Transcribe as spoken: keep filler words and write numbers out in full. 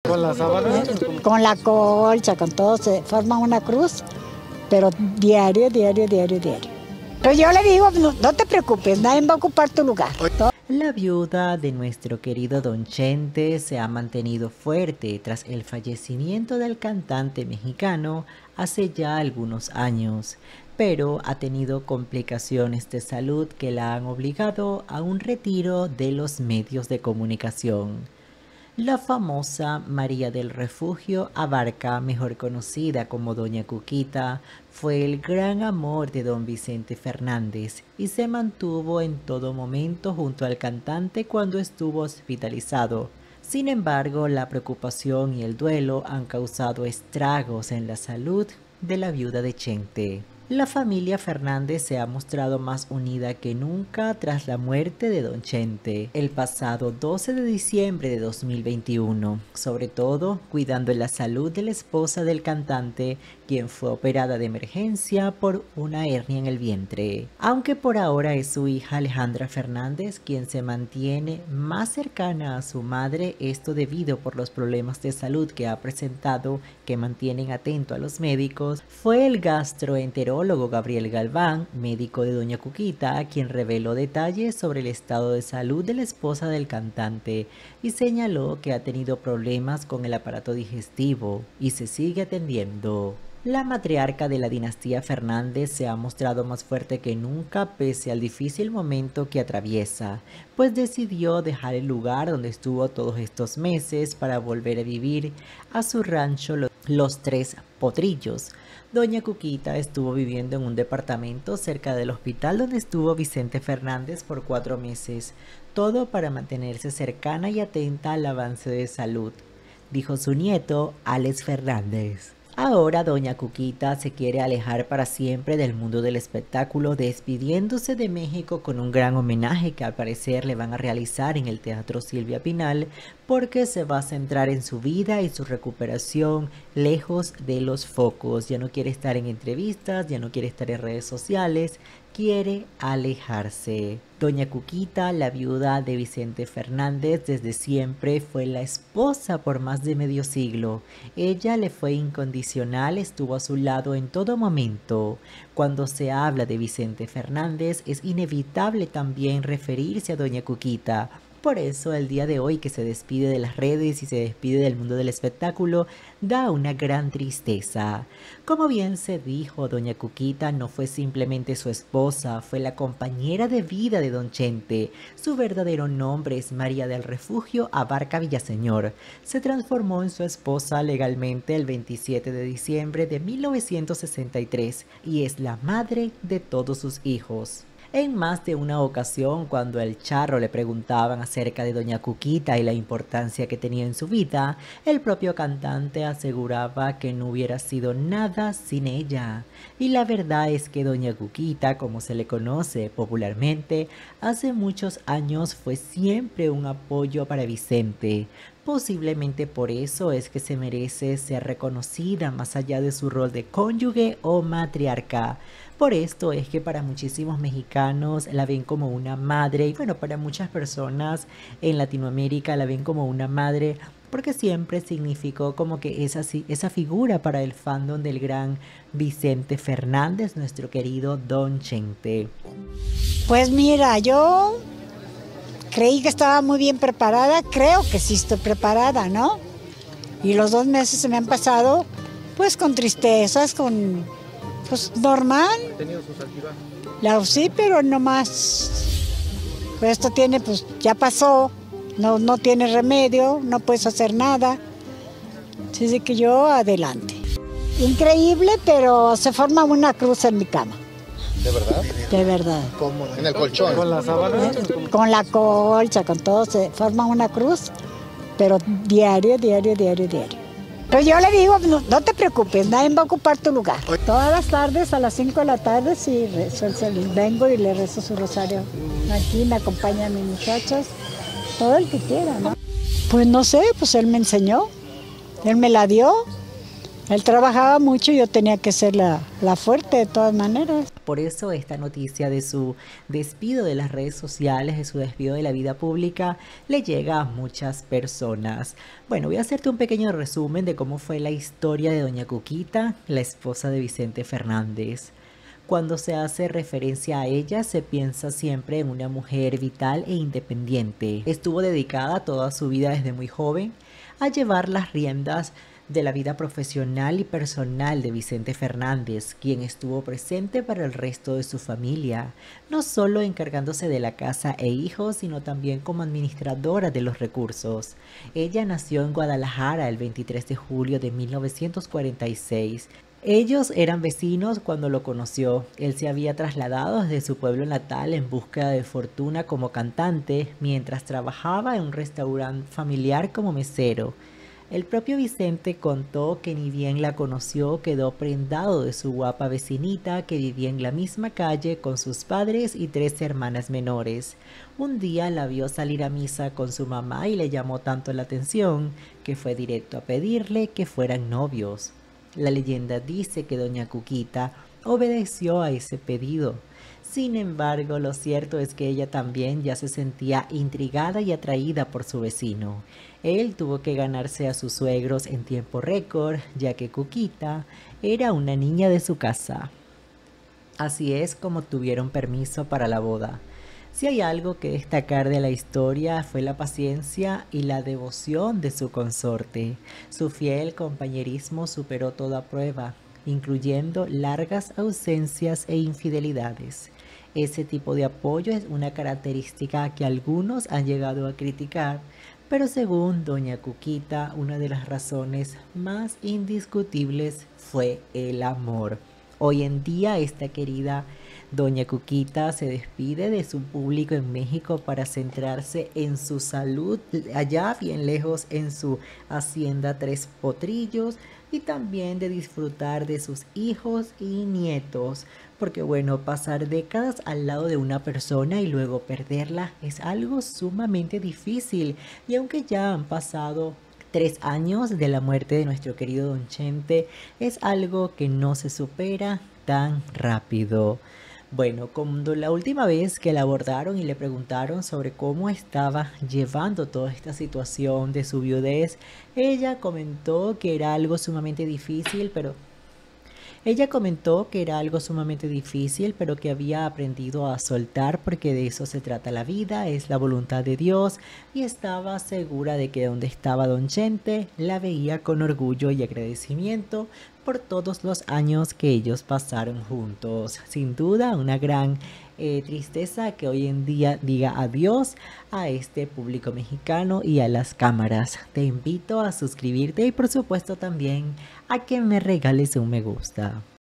¿Con la sábana? Con la colcha, con todo, se forma una cruz, pero diario, diario, diario, diario. Pero yo le digo, no, no te preocupes, nadie va a ocupar tu lugar. La viuda de nuestro querido Don Chente se ha mantenido fuerte tras el fallecimiento del cantante mexicano hace ya algunos años, pero ha tenido complicaciones de salud que la han obligado a un retiro de los medios de comunicación. La famosa María del Refugio Abarca, mejor conocida como Doña Cuquita, fue el gran amor de don Vicente Fernández y se mantuvo en todo momento junto al cantante cuando estuvo hospitalizado. Sin embargo, la preocupación y el duelo han causado estragos en la salud de la viuda de Chente. La familia Fernández se ha mostrado más unida que nunca tras la muerte de Don Chente el pasado doce de diciembre de dos mil veintiuno, sobre todo cuidando la salud de la esposa del cantante, quien fue operada de emergencia por una hernia en el vientre. Aunque por ahora es su hija Alejandra Fernández quien se mantiene más cercana a su madre, esto debido por los problemas de salud que ha presentado que mantienen atento a los médicos, fue el gastroenterólogo Gabriel Galván, médico de Doña Cuquita, quien reveló detalles sobre el estado de salud de la esposa del cantante y señaló que ha tenido problemas con el aparato digestivo y se sigue atendiendo. La matriarca de la dinastía Fernández se ha mostrado más fuerte que nunca pese al difícil momento que atraviesa, pues decidió dejar el lugar donde estuvo todos estos meses para volver a vivir a su rancho Los Tres Potrillos. Doña Cuquita estuvo viviendo en un departamento cerca del hospital donde estuvo Vicente Fernández por cuatro meses, todo para mantenerse cercana y atenta al avance de salud, dijo su nieto Alex Fernández. Ahora Doña Cuquita se quiere alejar para siempre del mundo del espectáculo, despidiéndose de México con un gran homenaje que al parecer le van a realizar en el Teatro Silvia Pinal, porque se va a centrar en su vida y su recuperación lejos de los focos. Ya no quiere estar en entrevistas, ya no quiere estar en redes sociales, quiere alejarse. Doña Cuquita, la viuda de Vicente Fernández, desde siempre fue la esposa por más de medio siglo. Ella le fue incondicional, estuvo a su lado en todo momento. Cuando se habla de Vicente Fernández, es inevitable también referirse a Doña Cuquita. Por eso el día de hoy que se despide de las redes y se despide del mundo del espectáculo da una gran tristeza. Como bien se dijo, Doña Cuquita no fue simplemente su esposa, fue la compañera de vida de Don Chente. Su verdadero nombre es María del Refugio Abarca Villaseñor. Se transformó en su esposa legalmente el veintisiete de diciembre de mil novecientos sesenta y tres y es la madre de todos sus hijos. En más de una ocasión, cuando al Charro le preguntaban acerca de Doña Cuquita y la importancia que tenía en su vida, el propio cantante aseguraba que no hubiera sido nada sin ella. Y la verdad es que Doña Cuquita, como se le conoce popularmente, hace muchos años fue siempre un apoyo para Vicente. Posiblemente por eso es que se merece ser reconocida más allá de su rol de cónyuge o matriarca. Por esto es que para muchísimos mexicanos la ven como una madre y bueno, para muchas personas en Latinoamérica la ven como una madre porque siempre significó como que esa, esa figura para el fandom del gran Vicente Fernández, nuestro querido Don Chente. Pues mira, yo creí que estaba muy bien preparada, creo que sí estoy preparada, ¿no? Y los dos meses se me han pasado pues con tristezas, con... pues normal. ¿Ha tenido sus altibajos? La, sí, pero no más. Pues esto tiene, pues ya pasó, no, no tiene remedio, no puedes hacer nada. Así que yo adelante. Increíble, pero se forma una cruz en mi cama. ¿De verdad? De verdad. ¿Cómo? ¿En el colchón? ¿Con la sábana? Con la colcha, con todo, se forma una cruz, pero diario, diario, diario, diario. Pero yo le digo, no, no te preocupes, nadie va a ocupar tu lugar. Todas las tardes, a las cinco de la tarde, sí, rezo, vengo y le rezo su rosario. Aquí me acompañan mis muchachos, todo el que quiera, ¿no? Pues no sé, pues él me enseñó, él me la dio. Él trabajaba mucho y yo tenía que ser la, la fuerte de todas maneras. Por eso esta noticia de su despido de las redes sociales, de su despido de la vida pública, le llega a muchas personas. Bueno, voy a hacerte un pequeño resumen de cómo fue la historia de doña Cuquita, la esposa de Vicente Fernández. Cuando se hace referencia a ella, se piensa siempre en una mujer vital e independiente. Estuvo dedicada toda su vida desde muy joven a llevar las riendas de la vida profesional y personal de Vicente Fernández, quien estuvo presente para el resto de su familia, no solo encargándose de la casa e hijos, sino también como administradora de los recursos. Ella nació en Guadalajara el veintitrés de julio de mil novecientos cuarenta y seis. Ellos eran vecinos cuando lo conoció. Él se había trasladado desde su pueblo natal en búsqueda de fortuna como cantante, mientras trabajaba en un restaurante familiar como mesero. El propio Vicente contó que ni bien la conoció quedó prendado de su guapa vecinita que vivía en la misma calle con sus padres y tres hermanas menores. Un día la vio salir a misa con su mamá y le llamó tanto la atención que fue directo a pedirle que fueran novios. La leyenda dice que doña Cuquita obedeció a ese pedido. Sin embargo, lo cierto es que ella también ya se sentía intrigada y atraída por su vecino. Él tuvo que ganarse a sus suegros en tiempo récord, ya que Cuquita era una niña de su casa. Así es como tuvieron permiso para la boda. Si hay algo que destacar de la historia fue la paciencia y la devoción de su consorte. Su fiel compañerismo superó toda prueba, incluyendo largas ausencias e infidelidades. Ese tipo de apoyo es una característica que algunos han llegado a criticar, pero según doña Cuquita, una de las razones más indiscutibles fue el amor. Hoy en día esta querida doña Cuquita se despide de su público en México para centrarse en su salud, allá bien lejos en su hacienda Tres Potrillos, y también de disfrutar de sus hijos y nietos, porque bueno, pasar décadas al lado de una persona y luego perderla es algo sumamente difícil, y aunque ya han pasado tres años de la muerte de nuestro querido Don Chente, es algo que no se supera tan rápido. Bueno, cuando la última vez que la abordaron y le preguntaron sobre cómo estaba llevando toda esta situación de su viudez, ella comentó que era algo sumamente difícil, pero Ella comentó que era algo sumamente difícil, pero que había aprendido a soltar porque de eso se trata la vida, es la voluntad de Dios, y estaba segura de que donde estaba Don Chente la veía con orgullo y agradecimiento por todos los años que ellos pasaron juntos. Sin duda, una gran eh, tristeza que hoy en día diga adiós a este público mexicano y a las cámaras. Te invito a suscribirte y por supuesto también a que me regales un me gusta.